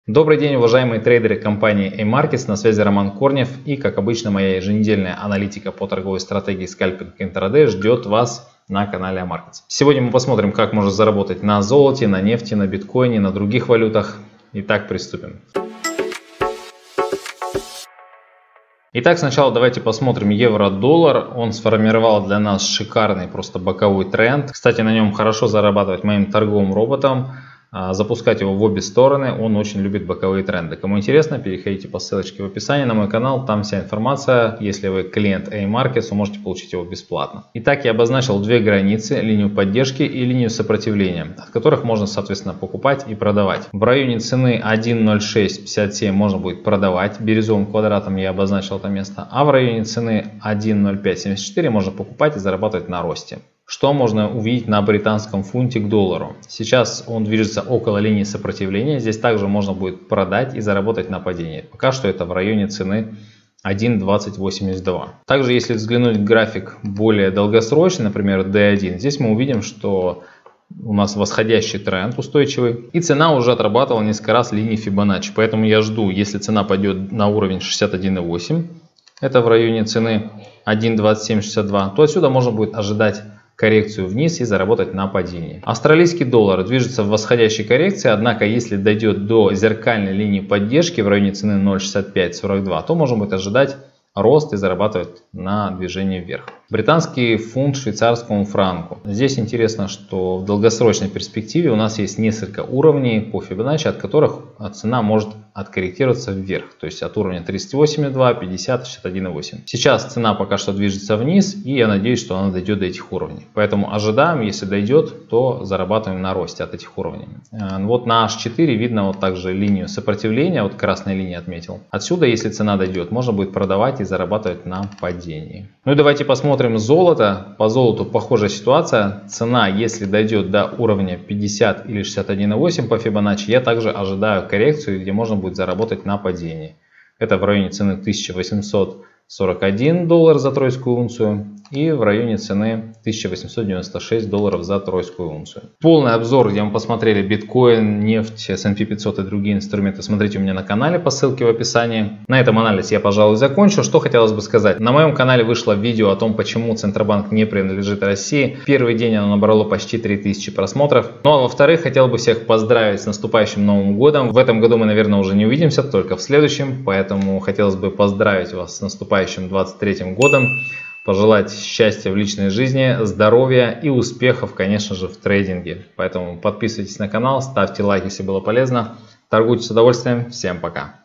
Добрый день, уважаемые трейдеры компании A-Markets, на связи Роман Корнев, и как обычно моя еженедельная аналитика по торговой стратегии скальпинг и интрадей ждет вас на канале A-Markets. Сегодня мы посмотрим, как можно заработать на золоте, на нефти, на биткоине, на других валютах. Итак, приступим. Итак, сначала давайте посмотрим евро-доллар. Он сформировал для нас шикарный просто боковой тренд. Кстати, на нем хорошо зарабатывать моим торговым роботом. Запускать его в обе стороны, он очень любит боковые тренды. Кому интересно, переходите по ссылочке в описании на мой канал, там вся информация. Если вы клиент A-Markets, вы можете получить его бесплатно. Итак, я обозначил две границы, линию поддержки и линию сопротивления, от которых можно, соответственно, покупать и продавать. В районе цены 1.0657 можно будет продавать, бирюзовым квадратом я обозначил это место, а в районе цены 1.0574 можно покупать и зарабатывать на росте. Что можно увидеть на британском фунте к доллару? Сейчас он движется около линии сопротивления. Здесь также можно будет продать и заработать на падении. Пока что это в районе цены 1.2082. Также если взглянуть в график более долгосрочный, например D1, здесь мы увидим, что у нас восходящий тренд устойчивый. И цена уже отрабатывала несколько раз линии Фибоначчи. Поэтому я жду, если цена пойдет на уровень 61.8, это в районе цены 1.2762, то отсюда можно будет ожидать коррекцию вниз и заработать на падении. Австралийский доллар движется в восходящей коррекции, однако если дойдет до зеркальной линии поддержки в районе цены 0.6542, то можно будет ожидать рост и зарабатывать на движении вверх. Британский фунт швейцарскому франку. Здесь интересно, что в долгосрочной перспективе у нас есть несколько уровней по Фибоначчи, от которых цена может откорректироваться вверх. То есть от уровня 38.2, 50, 61.8. Сейчас цена пока что движется вниз, и я надеюсь, что она дойдет до этих уровней. Поэтому ожидаем, если дойдет, то зарабатываем на росте от этих уровней. Вот на H4 видно вот также линию сопротивления, вот красной линии отметил. Отсюда, если цена дойдет, можно будет продавать и зарабатывать на падении. Ну и давайте посмотрим золото. По золоту похожая ситуация. Цена, если дойдет до уровня 50 или 61.8 по Фибоначчи, я также ожидаю коррекцию, где можно будет заработать на падении. Это в районе цены 1841 доллар за тройскую унцию и в районе цены 1896 долларов за тройскую унцию. Полный обзор, где мы посмотрели биткоин, нефть, S&P 500 и другие инструменты, смотрите у меня на канале по ссылке в описании. На этом анализ я, пожалуй, закончу. Что хотелось бы сказать. На моем канале вышло видео о том, почему Центробанк не принадлежит России. Первый день оно набрало почти 3000 просмотров. Ну а во-вторых, хотел бы всех поздравить с наступающим Новым годом. В этом году мы, наверное, уже не увидимся, только в следующем. Поэтому хотелось бы поздравить вас с наступающим 23-м годом. Пожелать счастья в личной жизни, здоровья и успехов, конечно же, в трейдинге. Поэтому подписывайтесь на канал, ставьте лайк, если было полезно. Торгуйте с удовольствием. Всем пока.